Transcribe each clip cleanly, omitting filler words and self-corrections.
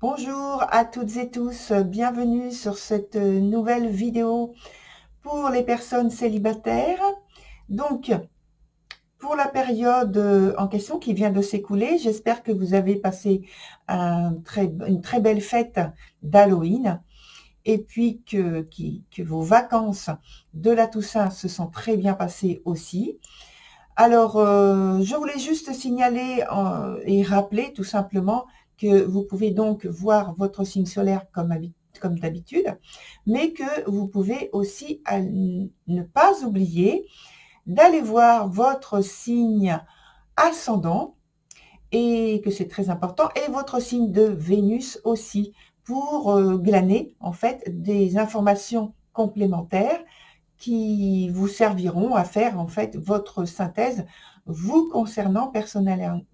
Bonjour à toutes et tous, bienvenue sur cette nouvelle vidéo pour les personnes célibataires. Donc, pour la période en question qui vient de s'écouler, j'espère que vous avez passé une très belle fête d'Halloween et puis que vos vacances de la Toussaint se sont très bien passées aussi. Alors, je voulais juste signaler et rappeler tout simplement que vous pouvez donc voir votre signe solaire comme d'habitude, mais que vous pouvez aussi ne pas oublier d'aller voir votre signe ascendant, et que c'est très important, et votre signe de Vénus aussi, pour glaner en fait des informations complémentaires qui vous serviront à faire en fait votre synthèse vous concernant personnellement.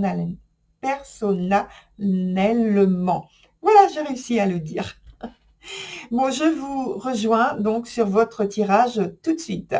Voilà, j'ai réussi à le dire. Bon, je vous rejoins donc sur votre tirage tout de suite.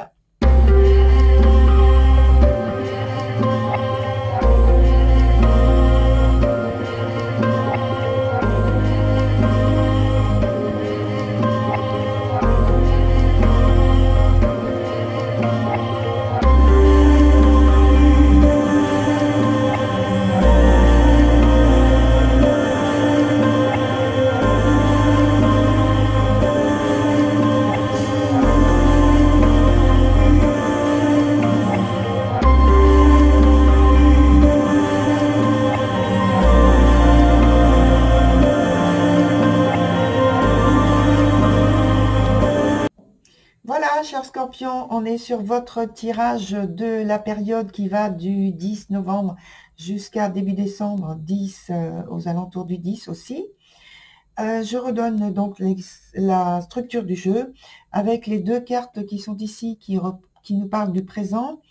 Voilà, chers scorpions, on est sur votre tirage de la période qui va du 10 novembre jusqu'à début décembre, 10 aux alentours du 10 aussi. Je redonne donc la structure du jeu avec les deux cartes qui sont ici, qui nous parlent du présent.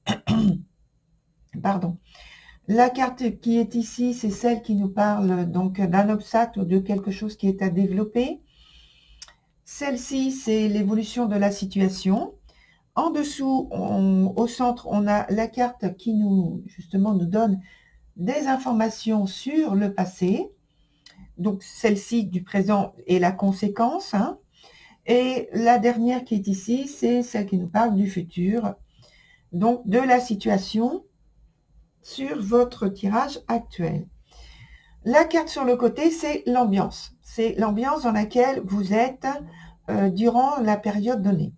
Pardon. La carte qui est ici, c'est celle qui nous parle donc d'un obstacle ou de quelque chose qui est à développer. Celle-ci, c'est l'évolution de la situation. En dessous, au centre, on a la carte qui justement nous donne des informations sur le passé. Donc, celle-ci du présent est la conséquence. Hein. Et la dernière qui est ici, c'est celle qui nous parle du futur. Donc, de la situation sur votre tirage actuel. La carte sur le côté, c'est l'ambiance. C'est l'ambiance dans laquelle vous êtes durant la période donnée.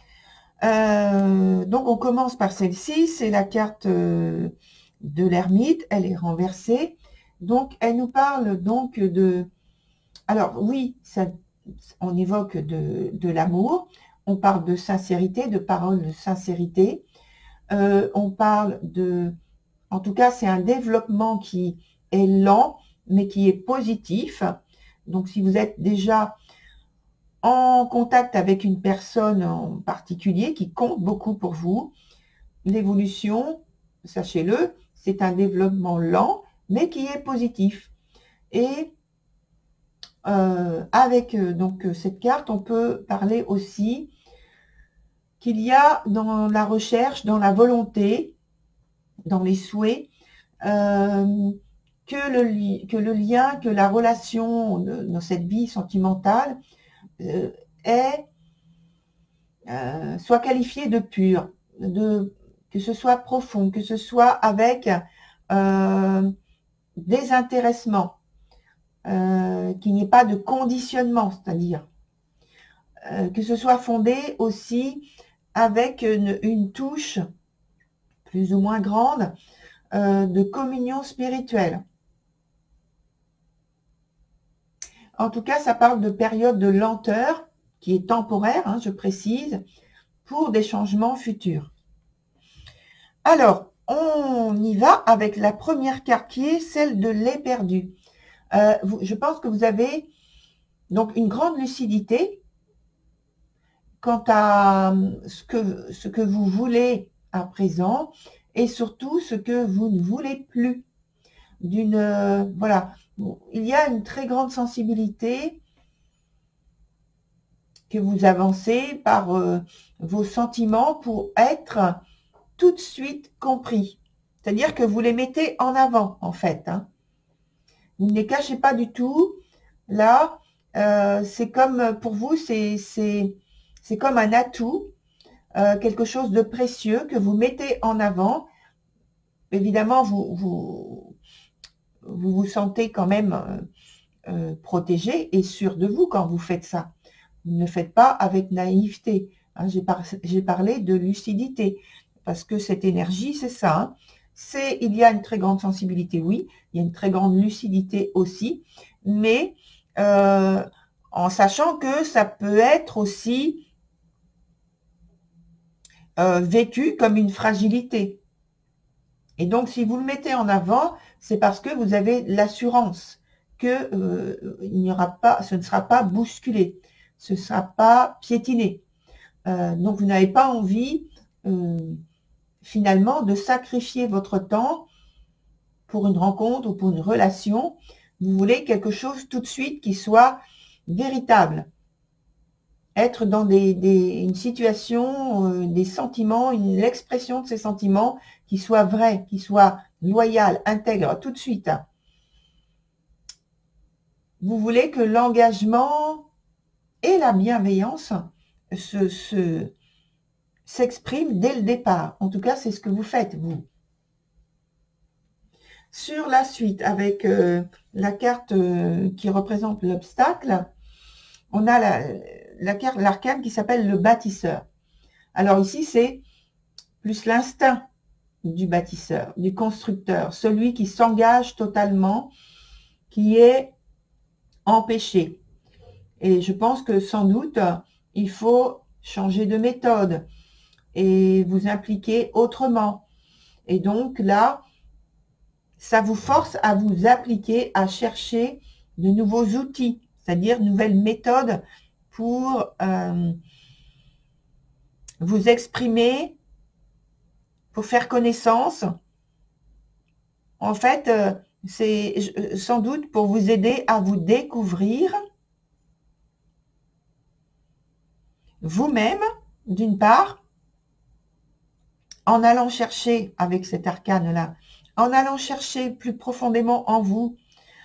Donc, on commence par celle-ci. C'est la carte de l'ermite. Elle est renversée. Donc, elle nous parle donc de... Alors, oui, on évoque de l'amour. On parle de sincérité, de paroles de sincérité. On parle de... En tout cas, c'est un développement qui est lent, mais qui est positif. Donc, si vous êtes déjà en contact avec une personne en particulier qui compte beaucoup pour vous, l'évolution, sachez-le, c'est un développement lent, mais qui est positif. Et avec donc cette carte, on peut parler aussi qu'il y a dans la recherche, dans la volonté, dans les souhaits, que le lien, que la relation dans cette vie sentimentale soit qualifiée de pure, que ce soit profond, que ce soit avec désintéressement, qu'il n'y ait pas de conditionnement, c'est-à-dire que ce soit fondé aussi avec une touche plus ou moins grande de communion spirituelle. En tout cas, ça parle de période de lenteur qui est temporaire, hein, je précise, pour des changements futurs. Alors, on y va avec la première carte qui est celle de l'éperdu. Je pense que vous avez donc une grande lucidité quant à ce que vous voulez à présent et surtout ce que vous ne voulez plus. Voilà, il y a une très grande sensibilité que vous avancez par vos sentiments pour être tout de suite compris. C'est-à-dire que vous les mettez en avant, en fait. Hein. Vous ne les cachez pas du tout. Là, c'est comme, pour vous, c'est comme un atout, quelque chose de précieux que vous mettez en avant. Évidemment, vous vous sentez quand même protégé et sûr de vous quand vous faites ça. Vous ne le faites pas avec naïveté. Hein, j'ai parlé de lucidité, parce que cette énergie, c'est ça. Hein. Il y a une très grande sensibilité, oui. Il y a une très grande lucidité aussi. Mais en sachant que ça peut être aussi vécu comme une fragilité. Et donc, si vous le mettez en avant, c'est parce que vous avez l'assurance que il n'y aura pas, ce ne sera pas bousculé, ce ne sera pas piétiné. Donc, vous n'avez pas envie, finalement, de sacrifier votre temps pour une rencontre ou pour une relation. Vous voulez quelque chose tout de suite qui soit véritable. Être dans une situation, des sentiments, l'expression de ces sentiments qui soit vrai, qui soit loyal, intègre, tout de suite. Vous voulez que l'engagement et la bienveillance s'expriment dès le départ. En tout cas, c'est ce que vous faites, vous. Sur la suite, avec la carte qui représente l'obstacle, on a l'arcane qui s'appelle le bâtisseur. Alors ici, c'est plus l'instinct du bâtisseur, du constructeur, celui qui s'engage totalement, qui est empêché. Et je pense que sans doute, il faut changer de méthode et vous impliquer autrement. Et donc là, ça vous force à vous appliquer, à chercher de nouveaux outils, c'est-à-dire nouvelles méthodes pour vous exprimer, pour faire connaissance. En fait, c'est sans doute pour vous aider à vous découvrir vous-même, d'une part, en allant chercher avec cet arcane-là, en allant chercher plus profondément en vous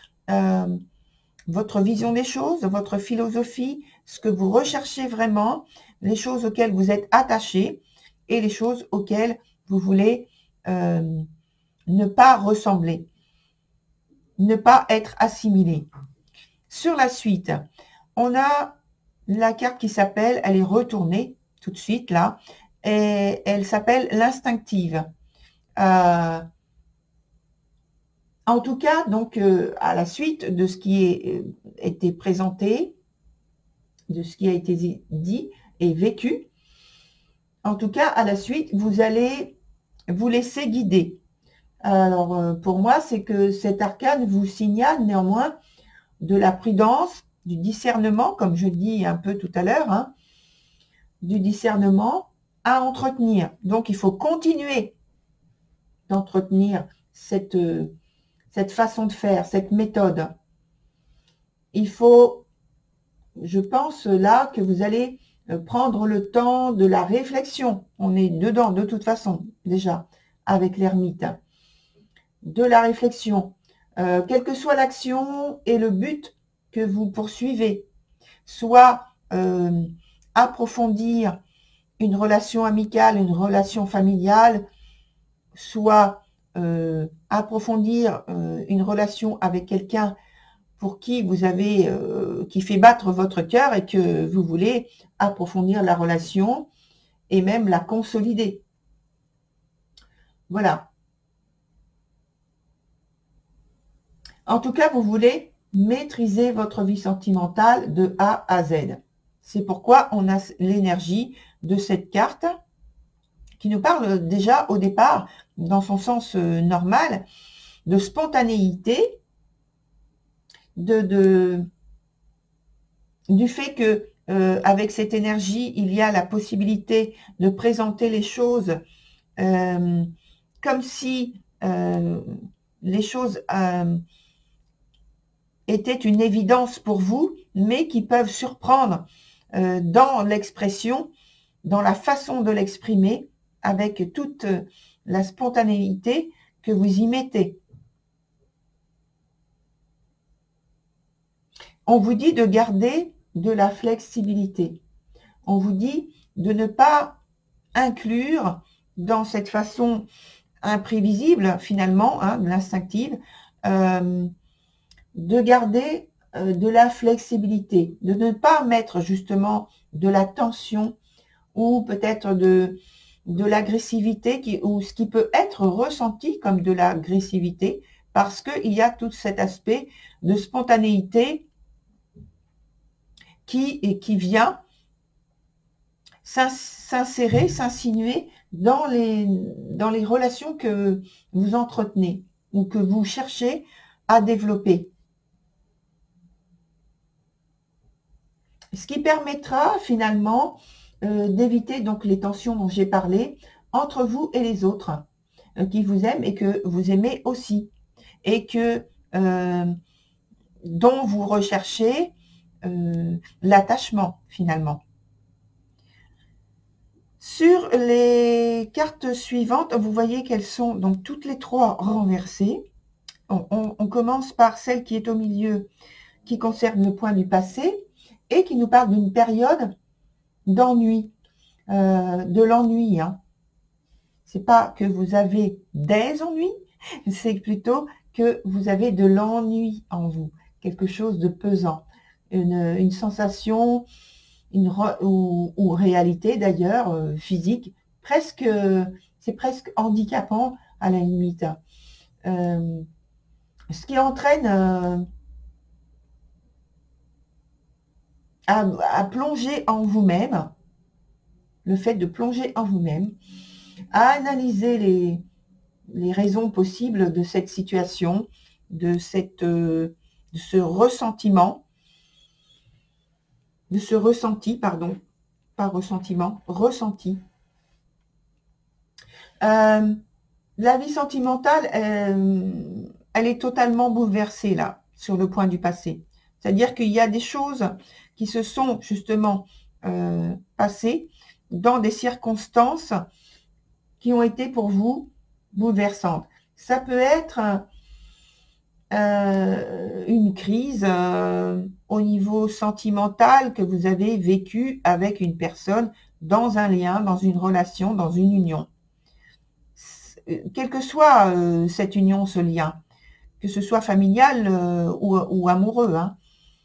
votre vision des choses, votre philosophie, ce que vous recherchez vraiment, les choses auxquelles vous êtes attaché et les choses auxquelles vous voulez ne pas ressembler, ne pas être assimilé. Sur la suite, on a la carte qui s'appelle, elle est retournée tout de suite là, et elle s'appelle l'instinctive. En tout cas, donc, à la suite de ce qui a été présenté, de ce qui a été dit et vécu, en tout cas, à la suite, vous allez vous laisser guider. Alors, pour moi, c'est que cet arcane vous signale néanmoins de la prudence, du discernement, comme je dis un peu tout à l'heure, hein, du discernement à entretenir. Donc, il faut continuer d'entretenir cette façon de faire, cette méthode. Il faut, je pense là, que vous allez prendre le temps de la réflexion. On est dedans de toute façon, déjà, avec l'ermite. De la réflexion. Quelle que soit l'action et le but que vous poursuivez, soit approfondir une relation amicale, une relation familiale, soit approfondir une relation avec quelqu'un pour qui vous avez, qui fait battre votre cœur et que vous voulez approfondir la relation et même la consolider. Voilà. En tout cas, vous voulez maîtriser votre vie sentimentale de A à Z. C'est pourquoi on a l'énergie de cette carte qui nous parle déjà au départ, dans son sens normal, de spontanéité, du fait que avec cette énergie, il y a la possibilité de présenter les choses comme si les choses étaient une évidence pour vous, mais qui peuvent surprendre dans l'expression, dans la façon de l'exprimer, avec toute la spontanéité que vous y mettez. On vous dit de garder de la flexibilité. On vous dit de ne pas inclure dans cette façon imprévisible, finalement, hein, l'instinctive, de garder de la flexibilité, de ne pas mettre justement de la tension ou peut-être de l'agressivité, ou ce qui peut être ressenti comme de l'agressivité, parce qu'il y a tout cet aspect de spontanéité qui vient s'insérer, s'insinuer dans les relations que vous entretenez ou que vous cherchez à développer. Ce qui permettra finalement d'éviter donc les tensions dont j'ai parlé entre vous et les autres qui vous aiment et que vous aimez aussi, et que dont vous recherchez l'attachement finalement. Sur les cartes suivantes, vous voyez qu'elles sont donc toutes les trois renversées. On commence par celle qui est au milieu, qui concerne le point du passé et qui nous parle d'une période d'ennui, de l'ennui. Hein. C'est pas que vous avez des ennuis, c'est plutôt que vous avez de l'ennui en vous, quelque chose de pesant, une sensation, ou réalité d'ailleurs, physique, presque, c'est presque handicapant à la limite. Ce qui entraîne à plonger en vous-même, le fait de plonger en vous-même, à analyser les raisons possibles de cette situation, de ce ressentiment, de ce ressenti, pardon, pas ressentiment, ressenti. La vie sentimentale, elle est totalement bouleversée là, sur le point du passé. C'est-à-dire qu'il y a des choses qui se sont justement passées dans des circonstances qui ont été pour vous bouleversantes. Ça peut être une crise au niveau sentimental que vous avez vécu avec une personne dans un lien, dans une relation, dans une union. Quelle que soit cette union, ce lien, que ce soit familial ou amoureux. Hein.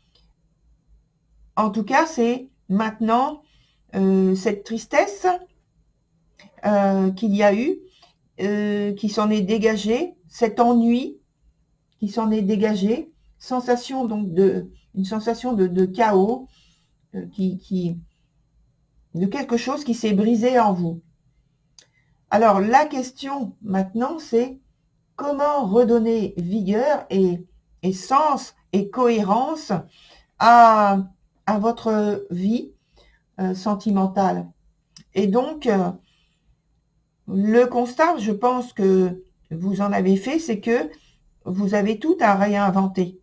En tout cas, c'est maintenant cette tristesse qu'il y a eu, qui s'en est dégagée, cet ennui qui s'en est dégagé, sensation donc une sensation de chaos, de quelque chose qui s'est brisé en vous. Alors la question maintenant, c'est comment redonner vigueur et sens et cohérence à votre vie sentimentale. Et donc, le constat, je pense que vous en avez fait, c'est que vous avez tout à réinventer.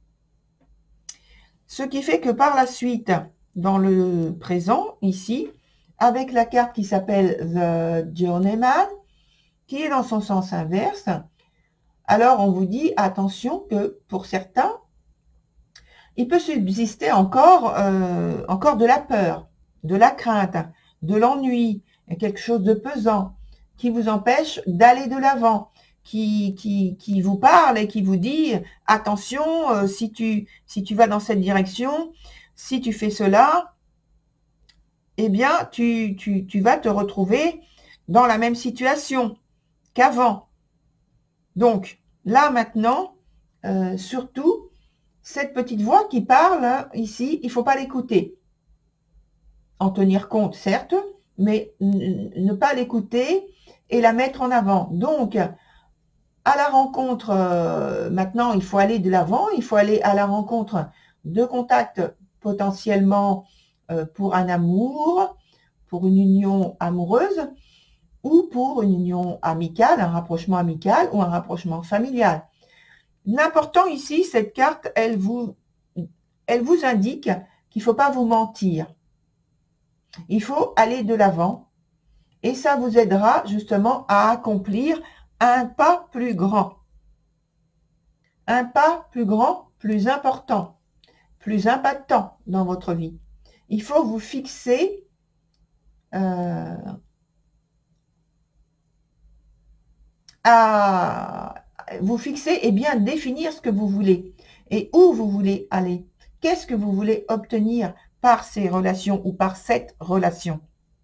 Ce qui fait que par la suite, dans le présent, ici, avec la carte qui s'appelle The Journeyman, qui est dans son sens inverse, alors on vous dit, attention, que pour certains, il peut subsister encore de la peur, de la crainte, de l'ennui, quelque chose de pesant, qui vous empêche d'aller de l'avant, qui vous parle et qui vous dit attention, si tu vas dans cette direction, si tu fais cela, eh bien tu vas te retrouver dans la même situation qu'avant. Donc là maintenant, surtout cette petite voix qui parle ici, il ne faut pas l'écouter. En tenir compte certes, mais ne pas l'écouter et la mettre en avant. Donc à la rencontre, maintenant, il faut aller de l'avant, il faut aller à la rencontre de contacts potentiellement pour un amour, pour une union amoureuse ou pour une union amicale, un rapprochement amical ou un rapprochement familial. L'important ici, cette carte, elle vous indique qu'il ne faut pas vous mentir. Il faut aller de l'avant et ça vous aidera justement à accomplir un pas plus grand. Un pas plus grand, plus important, plus impactant dans votre vie. Il faut vous fixer et bien définir ce que vous voulez et où vous voulez aller. Qu'est-ce que vous voulez obtenir par ces relations ou par cette relation?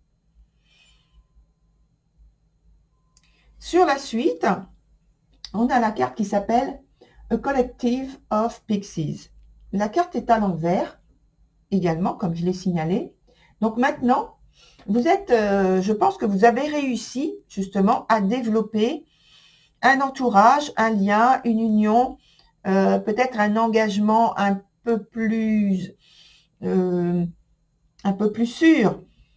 Sur la suite, on a la carte qui s'appelle A Collective of Pixies. La carte est à l'envers, également, comme je l'ai signalé. Donc maintenant, vous êtes, je pense que vous avez réussi justement à développer un entourage, un lien, une union, peut-être un engagement un peu plus sûr,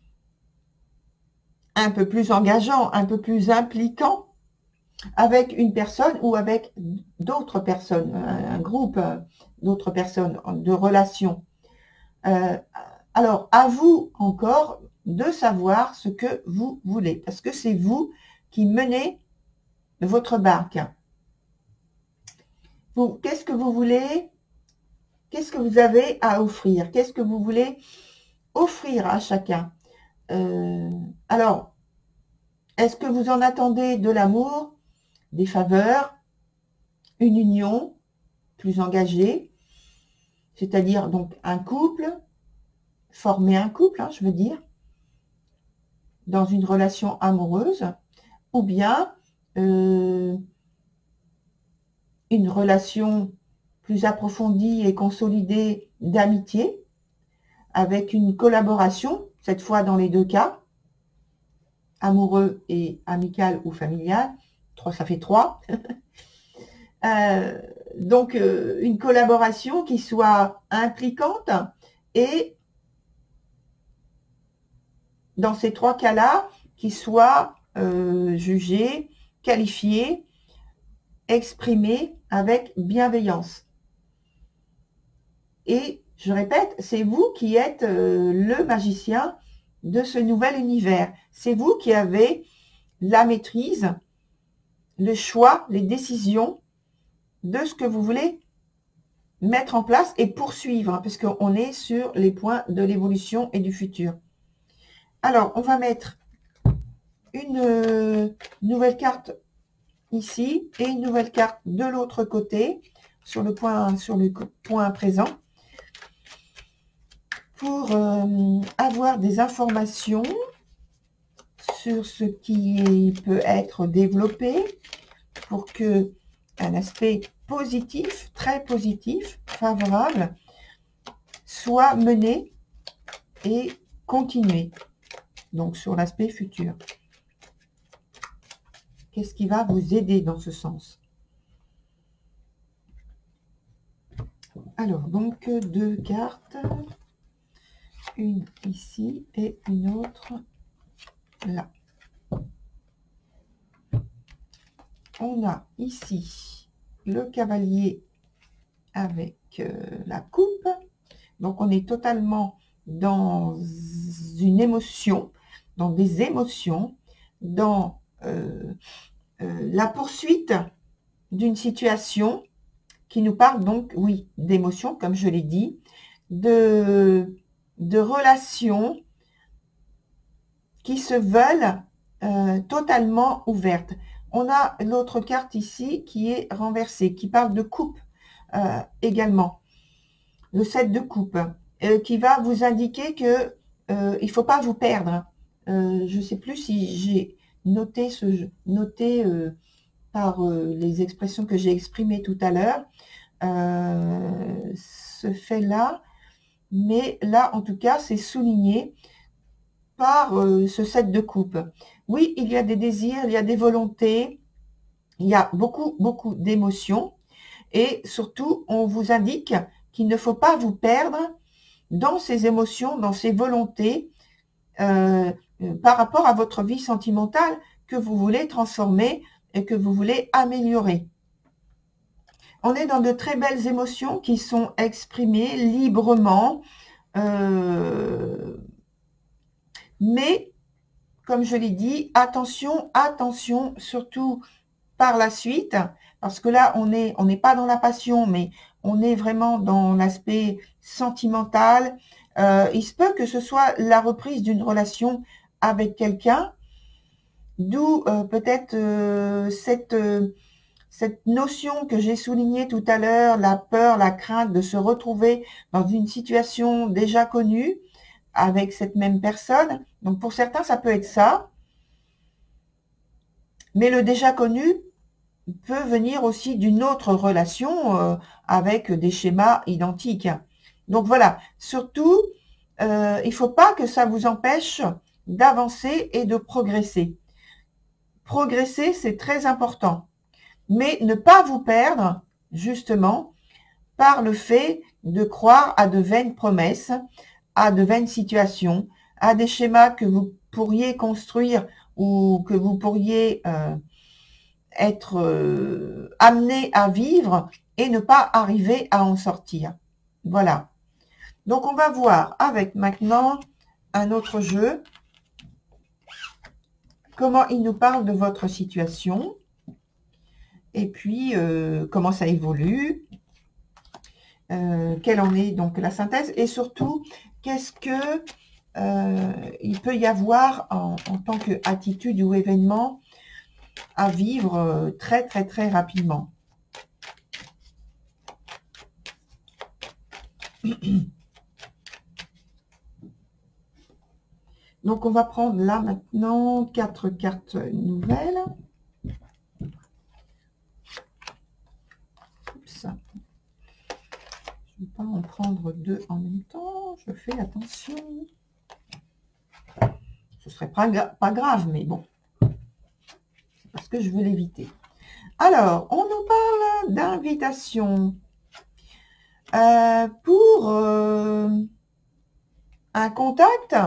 un peu plus engageant, un peu plus impliquant avec une personne ou avec d'autres personnes, un groupe d'autres personnes, de relations. Alors, à vous encore de savoir ce que vous voulez, parce que c'est vous qui menez votre barque. Qu'est-ce que vous voulez? Qu'est-ce que vous avez à offrir? Qu'est-ce que vous voulez offrir à chacun? Alors, est-ce que vous en attendez de l'amour, des faveurs, une union plus engagée, c'est-à-dire donc un couple, former un couple, je veux dire, dans une relation amoureuse, ou bien une relation plus approfondie et consolidée d'amitié, avec une collaboration, cette fois dans les deux cas, amoureux et amical ou familial, ça fait 3. Donc, une collaboration qui soit impliquante et, dans ces 3 cas-là, qui soit jugée, qualifiée, exprimée avec bienveillance. Et, je répète, c'est vous qui êtes le magicien de ce nouvel univers. C'est vous qui avez la maîtrise, le choix, les décisions de ce que vous voulez mettre en place et poursuivre, parce qu'on est sur les points de l'évolution et du futur. Alors, on va mettre une nouvelle carte ici et une nouvelle carte de l'autre côté, sur le point présent, pour avoir des informations sur ce qui peut être développé pour que un aspect positif, très positif, favorable, soit mené et continué. Donc, sur l'aspect futur. Qu'est-ce qui va vous aider dans ce sens? Alors, donc, 2 cartes. Une ici et une autre là. On a ici le cavalier avec la coupe. Donc, on est totalement dans une émotion, dans des émotions, dans la poursuite d'une situation qui nous parle donc, oui, d'émotions, comme je l'ai dit, de relations qui se veulent totalement ouvertes. On a l'autre carte ici qui est renversée, qui parle de coupe également. Le 7 de coupe, qui va vous indiquer que il ne faut pas vous perdre. Je ne sais plus si j'ai noté par les expressions que j'ai exprimées tout à l'heure, ce fait-là, mais là, en tout cas, c'est souligné par ce 7 de coupe. Oui, il y a des désirs, il y a des volontés, il y a beaucoup, beaucoup d'émotions, et surtout, on vous indique qu'il ne faut pas vous perdre dans ces émotions, dans ces volontés, par rapport à votre vie sentimentale que vous voulez transformer et que vous voulez améliorer. On est dans de très belles émotions qui sont exprimées librement, mais, comme je l'ai dit, attention, attention, surtout par la suite, parce que là, on n'est pas dans la passion, mais on est vraiment dans l'aspect sentimental. Il se peut que ce soit la reprise d'une relation avec quelqu'un, d'où peut-être cette notion que j'ai soulignée tout à l'heure, la peur, la crainte de se retrouver dans une situation déjà connue avec cette même personne. Donc pour certains, ça peut être ça. Mais le déjà connu peut venir aussi d'une autre relation avec des schémas identiques. Donc voilà, surtout, il ne faut pas que ça vous empêche d'avancer et de progresser. Progresser, c'est très important. Mais ne pas vous perdre, justement, par le fait de croire à de vaines promesses, à de vaines situations, à des schémas que vous pourriez construire ou que vous pourriez être amené à vivre et ne pas arriver à en sortir. Voilà. Donc, on va voir avec maintenant un autre jeu comment il nous parle de votre situation et puis comment ça évolue, quelle en est donc la synthèse et surtout, qu'est-ce que il peut y avoir en tant qu'attitude ou événement à vivre très très très rapidement. Donc on va prendre là maintenant 4 cartes nouvelles. Oups. Je ne vais pas en prendre 2 en même temps, je fais attention. Ce serait pas grave, mais bon. C'est parce que je veux l'éviter. Alors, on nous parle d'invitation pour un contact,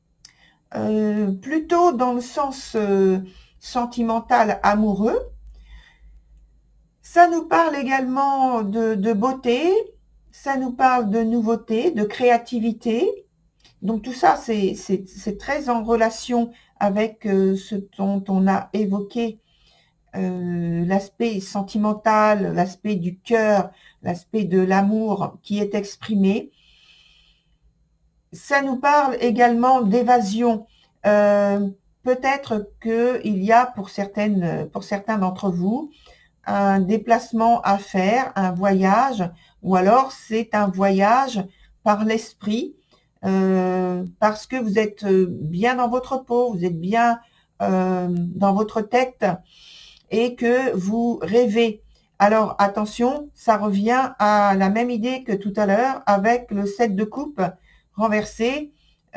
plutôt dans le sens sentimental, amoureux. Ça nous parle également de beauté, ça nous parle de nouveauté, de créativité. Donc tout ça, c'est très en relation avec ce dont on a évoqué, l'aspect sentimental, l'aspect du cœur, l'aspect de l'amour qui est exprimé. Ça nous parle également d'évasion. Peut-être qu'il y a pour certains d'entre vous un déplacement à faire, un voyage, ou alors c'est un voyage par l'esprit, parce que vous êtes bien dans votre peau, vous êtes bien dans votre tête et que vous rêvez. Alors attention, ça revient à la même idée que tout à l'heure avec le 7 de coupe renversé.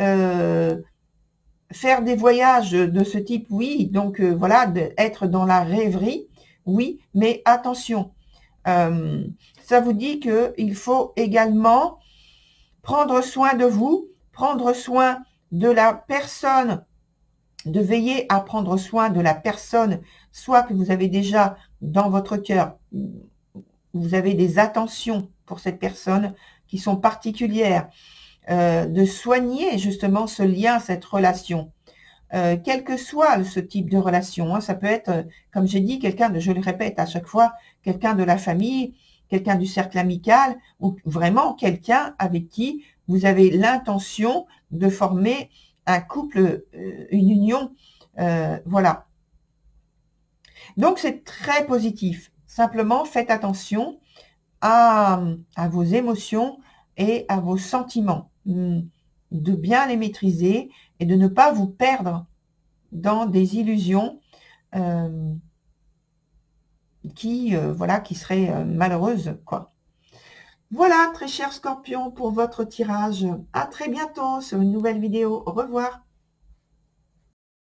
Faire des voyages de ce type, oui, donc voilà, être dans la rêverie, oui, mais attention, ça vous dit qu'il faut également prendre soin de vous, prendre soin de la personne, de veiller à prendre soin de la personne, soit que vous avez déjà dans votre cœur, vous avez des attentions pour cette personne qui sont particulières, de soigner justement ce lien, cette relation. Quel que soit ce type de relation, hein, ça peut être, comme j'ai dit, quelqu'un de, je le répète à chaque fois, quelqu'un de la famille, quelqu'un du cercle amical, ou vraiment quelqu'un avec qui vous avez l'intention de former un couple, une union, voilà. Donc c'est très positif. Simplement, faites attention à vos émotions et à vos sentiments, de bien les maîtriser et de ne pas vous perdre dans des illusions qui seraient malheureuses, quoi. Voilà, très chers scorpions, pour votre tirage. À très bientôt sur une nouvelle vidéo. Au revoir.